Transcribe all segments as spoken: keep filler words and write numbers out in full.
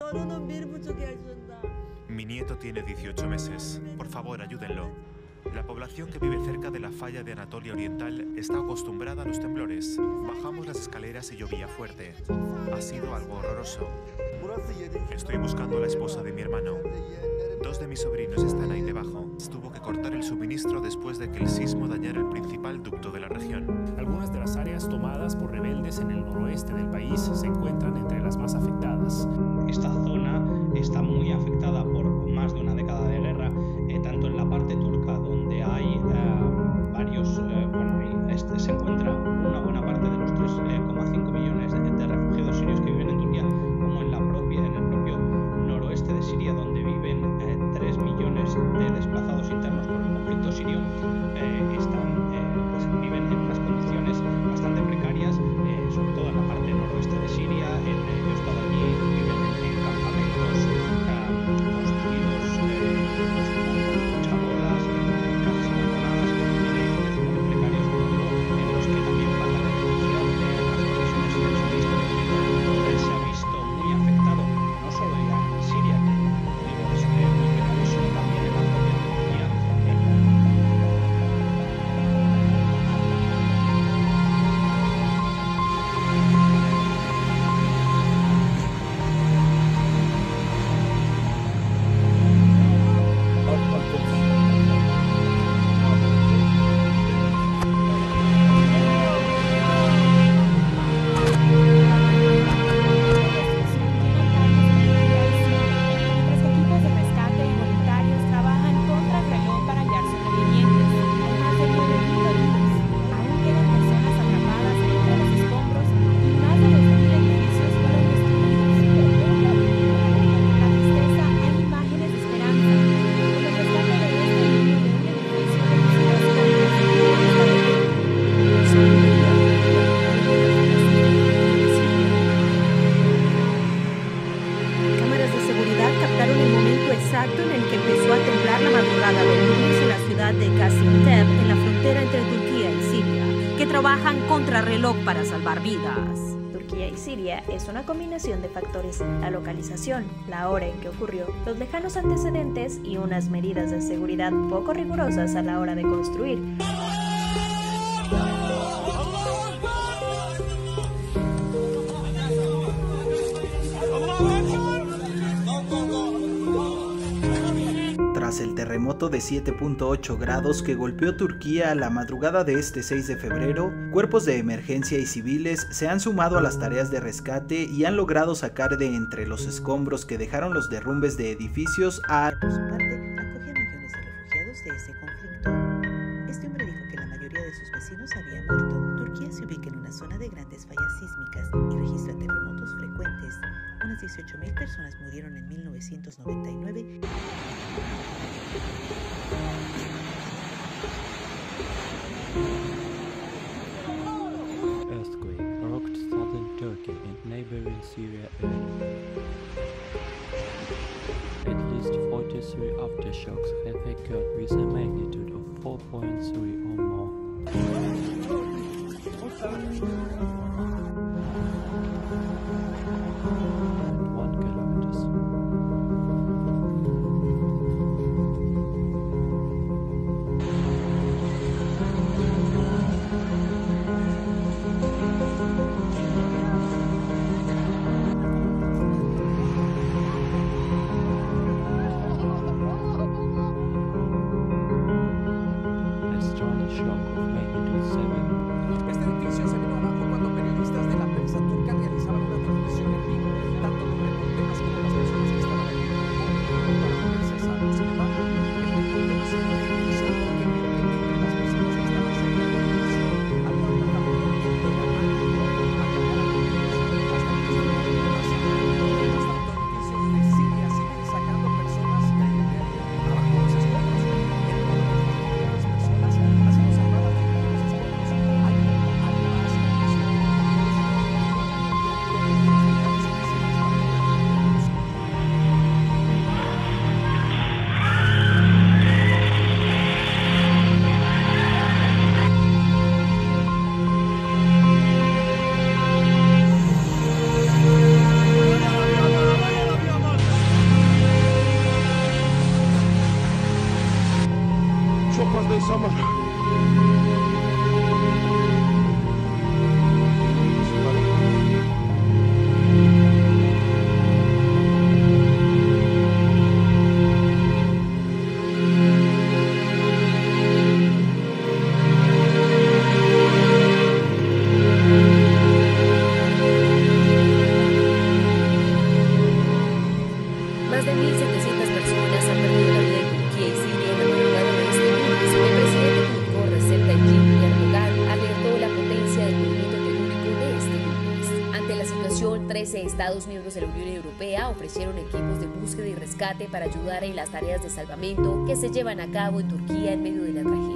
Mi nieto tiene dieciocho meses. Por favor, ayúdenlo. La población que vive cerca de la falla de Anatolia Oriental está acostumbrada a los temblores. Bajamos las escaleras y llovía fuerte. Ha sido algo horroroso. Estoy buscando a la esposa de mi hermano. Dos de mis sobrinos están ahí debajo. Tuvo que cortar el suministro después de que el sismo dañara el principal ducto de la región. Algunas de las áreas tomadas por rebeldes en el noroeste del país se encuentran entre las más afectadas. Esta zona está muy afectada por más de una década de guerra, eh, tanto en la parte turca, donde hay eh, varios, eh, bueno, hay, este, se encuentra una buena parte de los tres coma cinco millones de, de refugiados sirios que viven en Turquía, como en, la propia, en el propio noroeste de Siria, donde viven eh, tres millones de desplazados internos por el conflicto sirio. Eh, están, eh, viven en unas condiciones bastante precarias, eh, sobre todo en la parte noroeste de Siria. En, eh, yo he estado allí, viven en, en campamentos eh, construidos eh, pues, con chabolas, en casas abandonadas, en edificios muy precarios, en los que también falta la televisión, eh, las condiciones de suministro de higiene. Se ha visto muy afectado, no solo en Siria, que digo, es eh, muy precario, sino también en la propia Turquía. Exacto en el que empezó a temblar la madrugada del lunes en la ciudad de Gaziantep, en la frontera entre Turquía y Siria, que trabajan contrarreloj para salvar vidas. Turquía y Siria es una combinación de factores: la localización, la hora en que ocurrió, los lejanos antecedentes y unas medidas de seguridad poco rigurosas a la hora de construir. Tras el terremoto de siete punto ocho grados que golpeó Turquía a la madrugada de este seis de febrero, cuerpos de emergencia y civiles se han sumado a las tareas de rescate y han logrado sacar de entre los escombros que dejaron los derrumbes de edificios a... Por su parte, acoge a millones de refugiados de ese conflicto. Este hombre dijo que la mayoría de sus vecinos había muerto. Turquía se ubica en una zona de grandes fallas sísmicas y registra terremotos frecuentes. Unas dieciocho mil personas murieron en mil novecientos noventa y nueve. Earthquake rocked southern Turkey and neighboring Syria earlier. At least forty-three aftershocks have occurred with a magnitude of four point three or more. one kilometers. A strong shock of magnitude seven. Este edificio se vino abajo cuando periodistas someone. Más de mil setecientas personas han perdido la vida en Turquía y Siria en la madrugada de este lunes. El presidente turco Recep Tayyip Erdogan alertó la potencia del movimiento telúrico de este lunes. Ante la situación, trece Estados miembros de la Unión Europea ofrecieron equipos de búsqueda y rescate para ayudar en las tareas de salvamento que se llevan a cabo en Turquía en medio de la tragedia.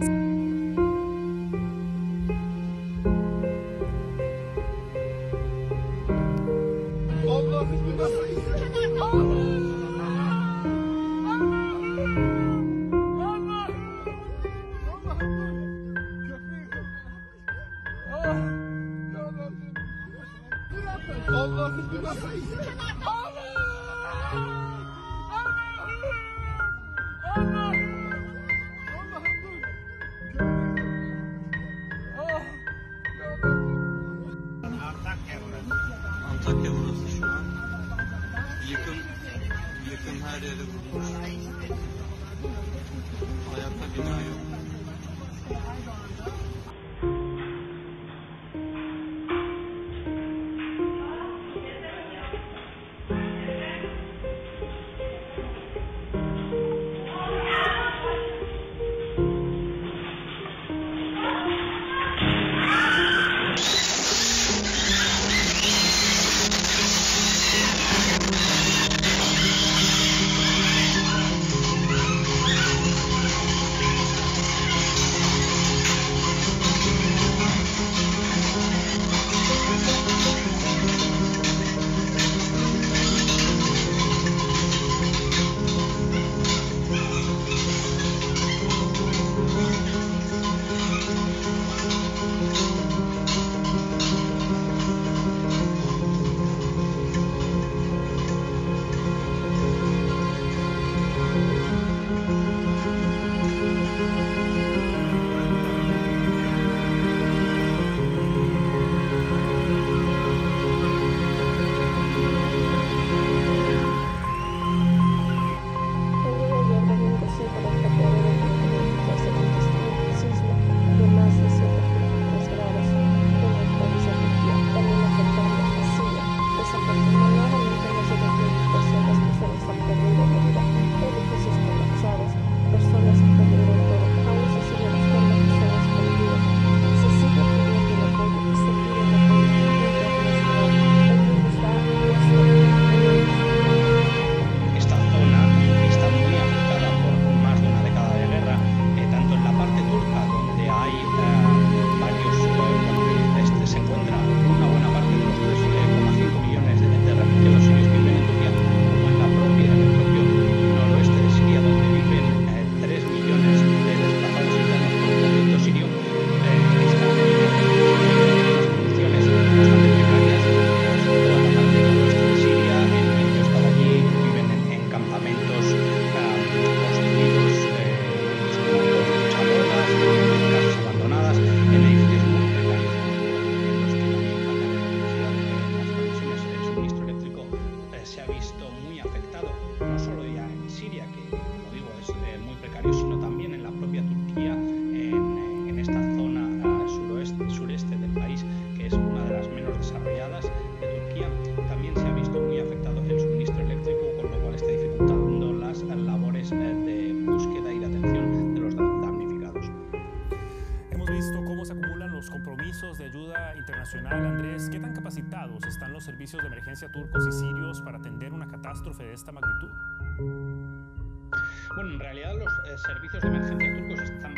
Antakya burası şu an. Yakın, yakın her yere vurmuş. Hayatta bina yok. compromisos de ayuda internacional, Andrés, ¿qué tan capacitados están los servicios de emergencia turcos y sirios para atender una catástrofe de esta magnitud? Bueno, en realidad los eh, servicios de emergencia turcos están